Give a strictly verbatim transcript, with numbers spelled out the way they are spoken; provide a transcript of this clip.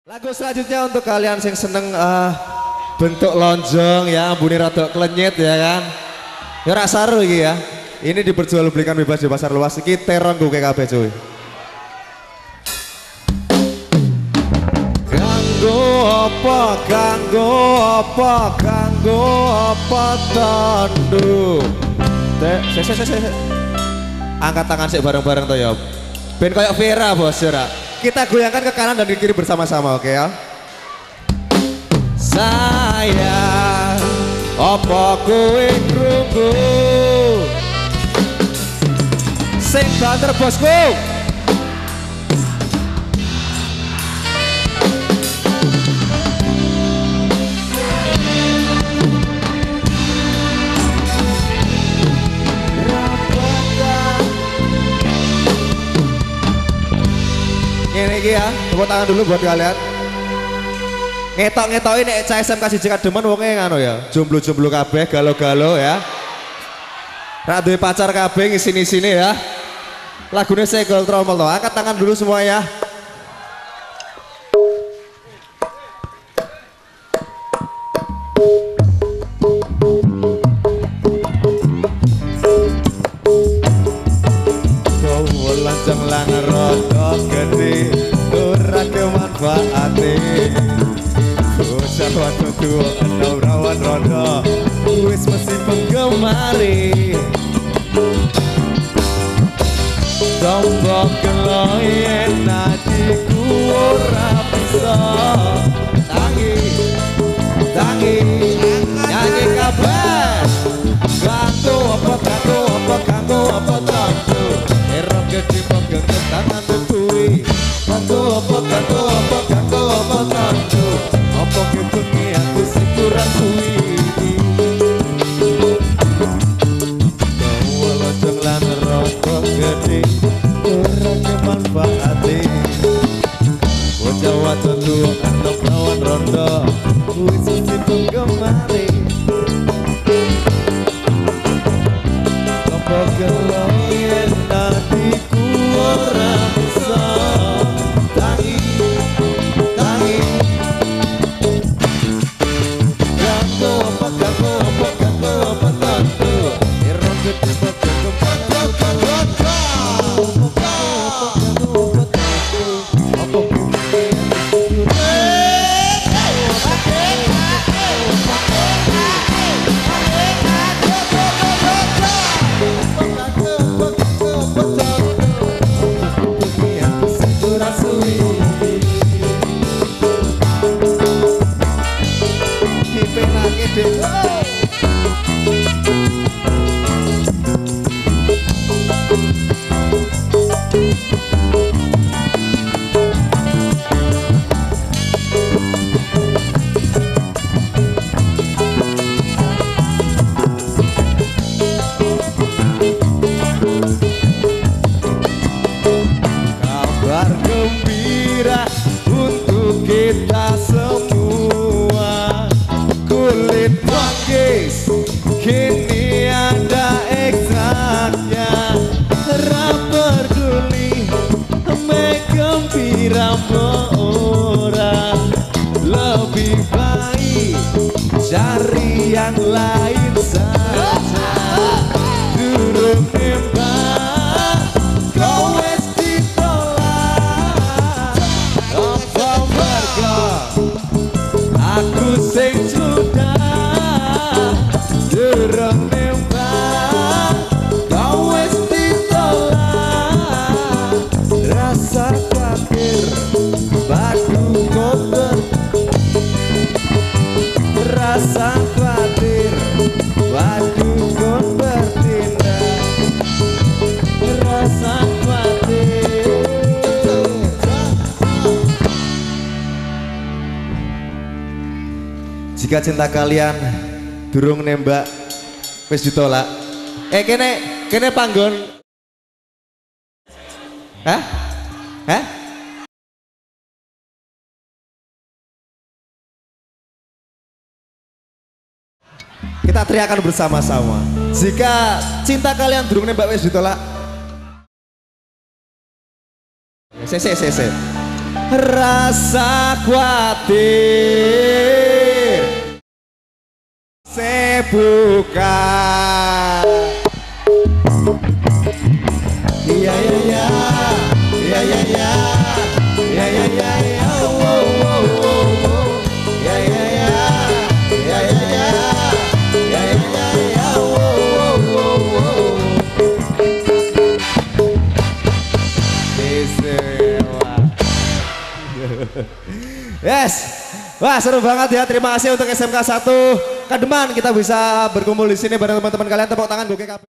Lagu selanjutnya untuk kalian yang seneng uh, bentuk lonjong ya, ambune rada klenyit ya kan. Ya rak saru iki ya. Ini diperjualbelikan bebas di pasar luas iki terong gue kabeh cuy. Kanggo apa, kanggo apa, kanggo apa tandu. Teh, se se se se. Angkat tangan sik bareng-bareng to ya. Ben kayak Vera bos ya. Kita goyangkan ke kanan dan ke kiri bersama-sama, oke ya? Sayang, apa kowe krungu? Sing banter bosku. Ini ya, tepuk tangan dulu buat kalian. Ngetok-ngetok ini C S M kasih jika demen wongnya ngano ya. Jomblo-jomblo kabeh, galo-galo ya. Rak duwe pacar kabeh ngisini-sini ya. Lagunya segel tromol toh. Angkat tangan dulu semua ya. Kau lancang langar rodok gede ora kemanfaate. Bocah waktu tua atau rawan rondo wis mesti penggemari. Tombok keloyen nadiku ora bisa tangi tangi nyanyi kabeh. Kanggo apa, kanggo apa, kanggo apa tandu. Erok gede pegang tangan tutui. Kanggo apa, kanggo apa, kanggo apa tandu. Apa kebengi aku sing kurang suwi. Kau lonjong lan rokok gede ora kemanfaate. Bocah wadon tuwa anak lawan rondo wis mesti penggemari. Apa keloyen nadiku ora bisa tangi tangi. Kanggo apa, kanggo apa, kanggo apa tandu. Erong gede pegang tangan tutui. Kabar gembira untuk kita semua. Kulit pakis kini ada eksaknya. Rapper guli me gembira ora. Lebih baik cari yang lain saja. Durung nembak kau wes ditolak. Apa mergo aku sing sudah durung nembak kau wes ditolak. Rasa khawatir batu kotor. Rasa khawatir batu kotor bertindak. Rasa khawatir. Jika cinta kalian durung nembak wis ditolak. Eh kene kene panggon. Hah? Hah? Kita teriakan bersama-sama. Jika cinta kalian durung nembak wis ditolak. Se se se se. rasa khawatir sebuka. Iya iya iya iya iya iya iya iya iya iya wow wow wow wow iya iya iya iya iya iya iya iya iya wow wow wow wow. Yes, wah seru banget ya. Terima kasih untuk S M K satu Kademan, kita bisa berkumpul di sini bareng teman-teman kalian. Tepuk tangan gue K P.